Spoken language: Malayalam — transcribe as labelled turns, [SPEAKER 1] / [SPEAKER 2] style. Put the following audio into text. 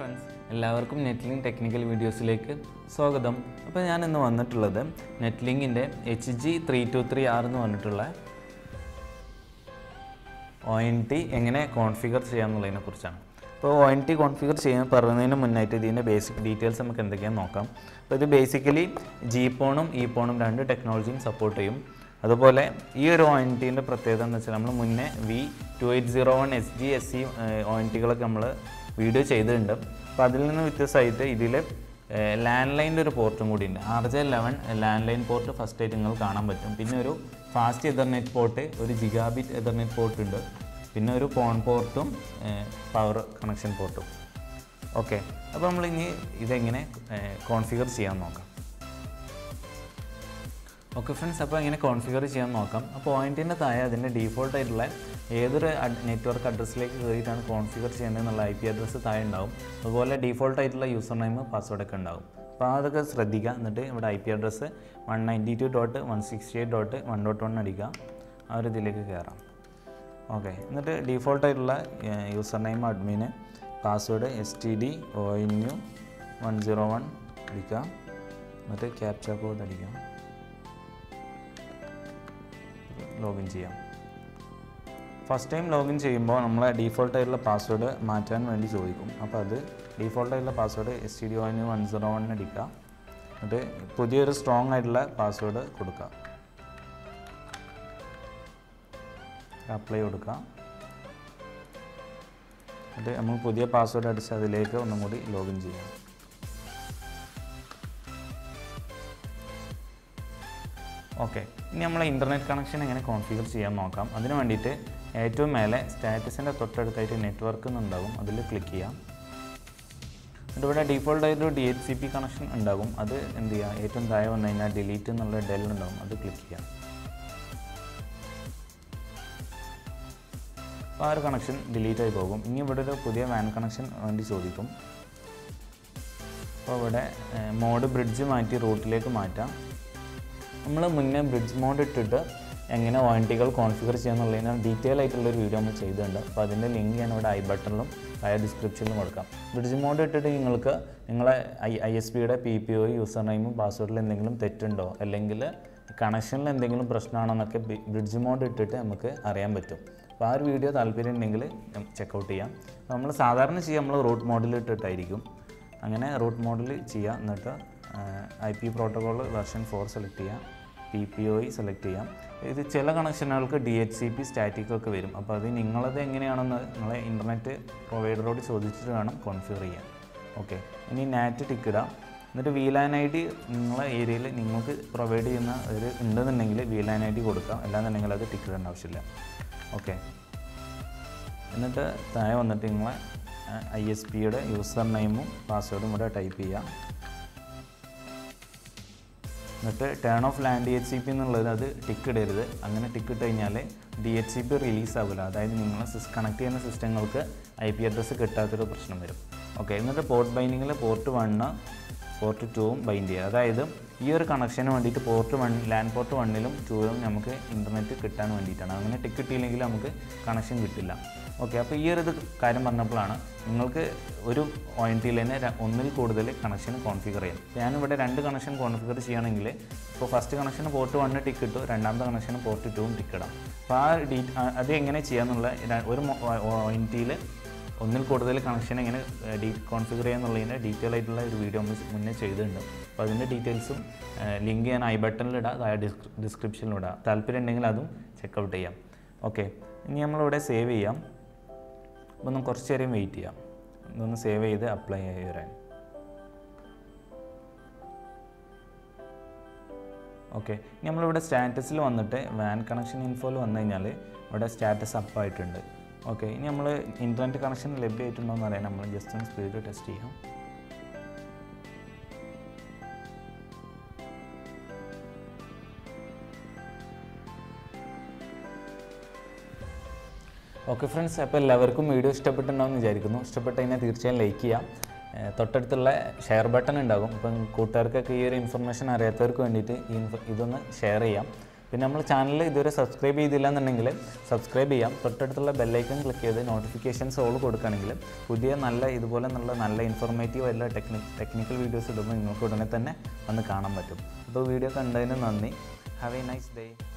[SPEAKER 1] friends, എല്ലാവർക്കും നെറ്റ്ലിങ്ക് ടെക്നിക്കൽ വീഡിയോസിലേക്ക് സ്വാഗതം. അപ്പോൾ ഞാൻ ഇന്ന് വന്നിട്ടുള്ളത് നെറ്റ്ലിങ്കിന്റെ HG323R എന്ന് പറഞ്ഞിട്ടുള്ള ONT എങ്ങനെ കോൺഫിഗർ ചെയ്യാമെന്നുള്ളതിനെ കുറിച്ചാണ്. അപ്പോൾ ONT കോൺഫിഗർ ചെയ്യാൻ പറയുന്നതിന് മുന്നായിട്ട് ഇതിന്റെ ബേസിക് ഡീറ്റെയിൽസ് നമുക്ക് എന്തൊക്കെയാണെന്ന് നോക്കാം. അപ്പോൾ ഇത് ബേസിക്കലി GPONും EPONും രണ്ട് ടെക്നോളജിയും സപ്പോർട്ട് ചെയ്യും. അതുപോലെ ഈ ഒരു ONTന്റെ പ്രത്യേകത എന്ന് വെച്ചാൽ നമ്മൾ മുന്നേ V2801 SG ONTകളൊക്കെ നമ്മൾ വീഡിയോ ചെയ്തിട്ടുണ്ട്. അപ്പോൾ അതിൽ നിന്ന് വ്യത്യസ്തമായിട്ട് ഇതിൽ ലാൻഡ് ലൈനിൻ്റെ ഒരു പോർട്ടും കൂടി ഉണ്ട്. RJ11 land line port first ആയിട്ട് നിങ്ങൾ കാണാൻ പറ്റും. പിന്നെ ഒരു ഫാസ്റ്റ് എതർനെറ്റ് പോർട്ട്, ഒരു ജിഗാബിറ്റ് എതർനെറ്റ് പോർട്ട് ഉണ്ട്. പിന്നെ ഒരു പോൺ പോർട്ടും പവർ കണക്ഷൻ പോർട്ടും. ഓക്കെ, അപ്പോൾ നമ്മൾ ഇനി ഇതെങ്ങനെ കോൺഫിഗർ ചെയ്യാൻ നോക്കാം. ഓക്കെ ഫ്രണ്ട്സ്, അപ്പോൾ എങ്ങനെ കോൺഫിഗർ ചെയ്യാൻ നോക്കാം. അപ്പോൾ ONTൻ്റെ താഴെ അതിൻ്റെ ഡീഫോൾട്ട് ആയിട്ടുള്ള ഏതൊരു നെറ്റ്വർക്ക് അഡ്രസ്സിലേക്ക് കയറിയിട്ടാണ് കോൺഫിഗർ ചെയ്യേണ്ടത് എന്നുള്ള IP അഡ്രസ്സ് താഴെ ഉണ്ടാവും. അതുപോലെ ഡീഫോൾട്ട് ആയിട്ടുള്ള യൂസർ നെയിം പാസ്വേഡൊക്കെ ഉണ്ടാവും. അപ്പോൾ അതൊക്കെ ശ്രദ്ധിക്കുക. എന്നിട്ട് ഇവിടെ IP അഡ്രസ്സ് 192.168.1.1 അടിക്കുക. ആ ഒരു ഇതിലേക്ക് കയറാം. ഓക്കെ, എന്നിട്ട് ഡീഫോൾട്ട് ആയിട്ടുള്ള യൂസർ നെയിം അഡ്മിന്, പാസ്വേഡ് STD/ONU101 അടിക്കുക. എന്നിട്ട് ക്യാപ്ച കോഡ് അടിക്കുക. ലോഗിൻ ചെയ്യാം. ഫസ്റ്റ് ടൈം ലോഗിൻ ചെയ്യുമ്പോൾ നമ്മളെ ഡീഫോൾട്ട് ആയിട്ടുള്ള പാസ്വേഡ് മാറ്റാൻ വേണ്ടി ചോദിക്കും. അപ്പോൾ അത് ഡീഫോൾട്ട് ആയിട്ടുള്ള പാസ്വേഡ് STD/ONU101 അടിക്കുക. എന്നിട്ട് പുതിയൊരു സ്ട്രോങ് ആയിട്ടുള്ള പാസ്വേഡ് കൊടുക്കുക. അപ്ലൈ കൊടുക്കുക. എന്നിട്ട് നമ്മൾ പുതിയ പാസ്വേഡ് അടിച്ച് അതിലേക്ക് ഒന്നും കൂടി ലോഗിൻ ചെയ്യാം. ഓക്കെ, ഇനി നമ്മൾ ഇൻ്റർനെറ്റ് കണക്ഷൻ എങ്ങനെ കോൺഫിഗർ ചെയ്യാൻ നോക്കാം. അതിന് വേണ്ടിയിട്ട് ഏറ്റവും മേലെ സ്റ്റാറ്റസിൻ്റെ തൊട്ടടുത്തായിട്ട് നെറ്റ്വർക്ക് എന്നുണ്ടാകും. അതിൽ ക്ലിക്ക് ചെയ്യാം. എന്നിട്ട് ഇവിടെ ഡീഫോൾട്ടായിട്ടൊരു DHCP കണക്ഷൻ ഉണ്ടാകും. അത് എന്ത് ചെയ്യുക, ഏറ്റവും താഴെ വന്നു കഴിഞ്ഞാൽ ഡിലീറ്റ് എന്നുള്ള ഡെൽ ഉണ്ടാകും. അത് ക്ലിക്ക് ചെയ്യാം. അപ്പോൾ ആ ഒരു കണക്ഷൻ ഡിലീറ്റ് ആയി പോകും. ഇനി ഇവിടെ ഒരു പുതിയ വാൻ കണക്ഷൻ വേണ്ടി ചോദിക്കും. അപ്പോൾ ഇവിടെ മോഡ് ബ്രിഡ്ജ് മാറ്റി റൂട്ടിലേക്ക് മാറ്റാം. നമ്മൾ മുന്നേ ബ്രിഡ്ജ് മോഡ് ഇട്ടിട്ട് എങ്ങനെ ONTകൾ കോൺഫിഗർ ചെയ്യാന്നുള്ളതിന് ഡീറ്റെയിൽ ആയിട്ടുള്ളൊരു വീഡിയോ നമ്മൾ ചെയ്തിട്ടുണ്ട്. അപ്പോൾ അതിൻ്റെ ലിങ്ക് ഞാൻ ഇവിടെ ബട്ടണിലും ഡിസ്ക്രിപ്ഷനിലും കൊടുക്കാം. ബ്രിഡ്ജ് മോഡ് ഇട്ടിട്ട് നിങ്ങൾക്ക് നിങ്ങളെ ISPയുടെ PPO യൂസർ നെയിമും പാസ്വേഡിൽ എന്തെങ്കിലും തെറ്റുണ്ടോ, അല്ലെങ്കിൽ കണക്ഷനിൽ എന്തെങ്കിലും പ്രശ്നമാണോ എന്നൊക്കെ ബ്രിഡ്ജ് മോഡ് ഇട്ടിട്ട് നമുക്ക് അറിയാൻ പറ്റും. അപ്പോൾ ആ ഒരു വീഡിയോ താല്പര്യം ഉണ്ടെങ്കിൽ ചെക്കൗട്ട് ചെയ്യാം. അപ്പോൾ നമ്മൾ സാധാരണ ചെയ്യുക നമ്മൾ റൂട്ട് മോഡിൽ ഇട്ടിട്ടായിരിക്കും. അങ്ങനെ റൂട്ട് മോഡിൽ ചെയ്യുക. എന്നിട്ട് IP പ്രോട്ടോകോൾ വെർഷൻ 4 സെലക്ട് ചെയ്യാം. PPOE സെലക്ട് ചെയ്യാം. ഇത് ചില കണക്ഷനുകൾക്ക് DHCP സ്റ്റാറ്റിക് ഒക്കെ വരും. അപ്പോൾ അത് നിങ്ങളത് എങ്ങനെയാണെന്ന് നിങ്ങളെ ഇൻ്റർനെറ്റ് പ്രൊവൈഡറോട് ചോദിച്ചിട്ട് വേണം കോൺഫിഗർ ചെയ്യാൻ. ഓക്കെ, ഇനി നാറ്റ് ടിക്ക് ഇടാം. എന്നിട്ട് VLAN ID നിങ്ങളെ ഏരിയയിൽ നിങ്ങൾക്ക് പ്രൊവൈഡ് ചെയ്യുന്ന ഒരു ഉണ്ടെന്നുണ്ടെങ്കിൽ VLAN ID കൊടുക്കാം. അല്ലാന്നുണ്ടെങ്കിൽ അത് ടിക്ക് ഇടേണ്ട ആവശ്യമില്ല. ഓക്കെ, എന്നിട്ട് താഴെ വന്നിട്ട് നിങ്ങളെ ISPയുടെ യൂസർ നെയിമും പാസ്വേഡും ഇവിടെ ടൈപ്പ് ചെയ്യാം. എന്നിട്ട് ടേൺ ഓഫ് ലാൻഡ് DHCP എന്നുള്ളത് അത് ടിക്ക് ഇടരുത്. അങ്ങനെ ടിക്ക് ഇട്ട് കഴിഞ്ഞാൽ DHCP റിലീസ് ആവില്ല. അതായത് നിങ്ങൾ കണക്ട് ചെയ്യുന്ന സിസ്റ്റങ്ങൾക്ക് IP അഡ്രസ്സ് കിട്ടാത്തൊരു പ്രശ്നം വരും. ഓക്കെ, എന്നിട്ട് പോർട്ട് ബൈൻഡിങ്ങിൽ പോർട്ട് 1 പോർട്ട് 2ഉം ബൈൻഡ് ചെയ്യുക. അതായത് ഈ ഒരു കണക്ഷന് വേണ്ടിയിട്ട് പോർട്ട് 1 ലാൻഡ് പോർട്ട് 1ലും 2ലും നമുക്ക് ഇൻ്റർനെറ്റ് കിട്ടാൻ വേണ്ടിയിട്ടാണ്. അങ്ങനെ ടിക്ക് കിട്ടിയില്ലെങ്കിൽ നമുക്ക് കണക്ഷൻ കിട്ടില്ല. ഓക്കെ, അപ്പോൾ ഈ ഒരു കാര്യം പറഞ്ഞപ്പോഴാണ് നിങ്ങൾക്ക് ഒരു ONTയിൽ തന്നെ ഒന്നിൽ കൂടുതൽ കണക്ഷൻ കോൺഫിഗർ ചെയ്യാം. ഞാനിവിടെ 2 കണക്ഷൻ കോൺഫിഗർ ചെയ്യുകയാണെങ്കിൽ ഇപ്പോൾ ഫസ്റ്റ് കണക്ഷന് പോർട്ട് 1 ടിക്ക് ഇട്ടു, രണ്ടാമത്തെ കണക്ഷന് പോർട്ട് 2ഉം ടിക്ക് ഇടാം. അപ്പോൾ അത് എങ്ങനെ ചെയ്യാമെന്നുള്ള ഒരു ONTയിൽ ഒന്നിൽ കൂടുതൽ കണക്ഷൻ എങ്ങനെ കോൺഫിഗർ ചെയ്യാന്നുള്ളതിൻ്റെ ഡീറ്റെയിൽ ആയിട്ടുള്ള ഒരു വീഡിയോ നമ്മൾ മുന്നേ ചെയ്തിട്ടുണ്ട്. അപ്പോൾ അതിൻ്റെ ഡീറ്റെയിൽസും ലിങ്ക് ഞാൻ ബട്ടണിലിടാം, ഡിസ്ക്രിപ്ഷനിലിടാം. താല്പര്യം ഉണ്ടെങ്കിൽ അതും ചെക്കൗട്ട് ചെയ്യാം. ഓക്കെ, ഇനി നമ്മളിവിടെ സേവ് ചെയ്യാം. അപ്പോൾ ഒന്ന് കുറച്ച് നേരം വെയിറ്റ് ചെയ്യാം. ഇതൊന്ന് സേവ് ചെയ്ത് അപ്ലൈ ചെയ്ത് വരാൻ. ഓക്കെ, നമ്മളിവിടെ സ്റ്റാറ്റസിൽ വന്നിട്ട് വാൻ കണക്ഷൻ ഇൻഫോയിൽ വന്നു കഴിഞ്ഞാൽ ഇവിടെ സ്റ്റാറ്റസ് അപ്പ് ആയിട്ടുണ്ട്. ഓക്കെ, ഇനി നമ്മൾ ഇൻ്റർനെറ്റ് കണക്ഷൻ ലഭ്യമായിട്ടുണ്ടോ എന്ന് അറിയാൻ നമ്മൾ ജസ്റ്റ് ഒന്ന് സ്പീഡ് ടെസ്റ്റ് ചെയ്യാം. ഓക്കെ ഫ്രണ്ട്സ്, അപ്പോൾ എല്ലാവർക്കും വീഡിയോ ഇഷ്ടപ്പെട്ടുണ്ടാവുമെന്ന് വിചാരിക്കുന്നു. ഇഷ്ടപ്പെട്ട് കഴിഞ്ഞാൽ തീർച്ചയായും ലൈക്ക് ചെയ്യാം. തൊട്ടടുത്തുള്ള ഷെയർ ബട്ടൺ ഉണ്ടാകും. അപ്പം കൂട്ടുകാർക്കൊക്കെ ഈ ഒരു ഇൻഫർമേഷൻ അറിയാത്തവർക്ക് വേണ്ടിയിട്ട് ഇതൊന്ന് ഷെയർ ചെയ്യാം. പിന്നെ നമ്മൾ ചാനൽ ഇതുവരെ സബ്സ്ക്രൈബ് ചെയ്തില്ല എന്നുണ്ടെങ്കിൽ സബ്സ്ക്രൈബ് ചെയ്യാം. തൊട്ടടുത്തുള്ള ബെല്ലൈക്കൺ ക്ലിക്ക് ചെയ്ത് നോട്ടിഫിക്കേഷൻസ് ഓൾ കൊടുക്കുകയാണെങ്കിൽ പുതിയ ഇതുപോലെ നല്ല ഇൻഫോർമേറ്റീവ് എല്ലാ ടെക്നിക്കൽ വീഡിയോസ് ഇടുമ്പോൾ നിങ്ങൾക്ക് ഉടനെ തന്നെ വന്ന് കാണാൻ പറ്റും. അപ്പോൾ വീഡിയോ കണ്ടതിന് നന്ദി. Have a nice day.